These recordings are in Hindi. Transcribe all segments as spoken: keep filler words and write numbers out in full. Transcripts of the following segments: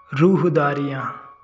रूहदारियाँ।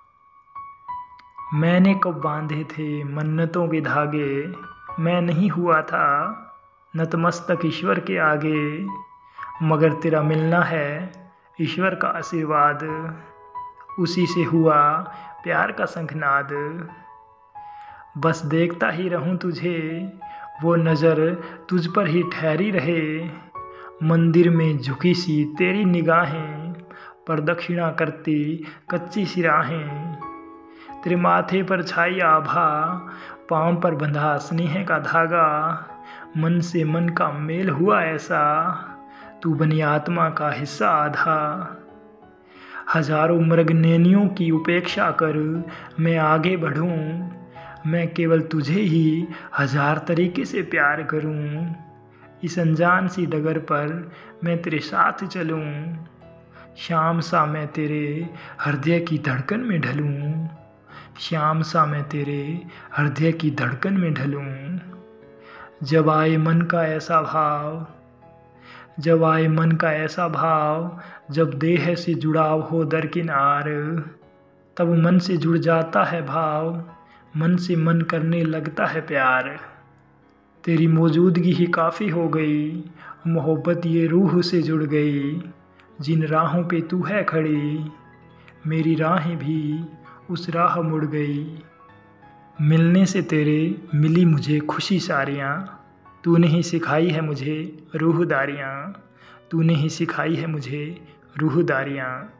मैंने कब बांधे थे मन्नतों के धागे, मैं नहीं हुआ था नतमस्तक ईश्वर के आगे। मगर तेरा मिलना है ईश्वर का आशीर्वाद, उसी से हुआ प्यार का शंखनाद। बस देखता ही रहूं तुझे, वो नज़र तुझ पर ही ठहरी रहे। मंदिर में झुकी सी तेरी निगाहें, प्रदक्षिणा करती कच्ची सी राहें। तेरे माथे पर छाई आभा, पाँव पर बंधा स्नेह का धागा। मन से मन का मेल हुआ ऐसा, तू बनी आत्मा का हिस्सा आधा। हजारों मृगनयनियों की उपेक्षा कर मैं आगे बढ़ूं, मैं केवल तुझे ही हजार तरीके से प्यार करूं। इस अनजान सी डगर पर मैं तेरे साथ चलूं, शाम सा मैं तेरे हृदय की धड़कन में ढलूं। शाम सा मैं तेरे हृदय की धड़कन में ढलूं। जब आए मन का ऐसा भाव, जब आए मन का ऐसा भाव, जब देह से जुड़ाव हो दरकिनार, तब मन से जुड़ जाता है भाव, मन से मन करने लगता है प्यार। तेरी मौजूदगी ही काफ़ी हो गई, मोहब्बत ये रूह से जुड़ गई। जिन राहों पे तू है खड़ी, मेरी राहें भी उस राह मुड़ गई। मिलने से तेरे मिली मुझे खुशी सारियाँ, तूने ही सिखाई है मुझे रूहदारियाँ। तूने ही सिखाई है मुझे रूहदारियाँ।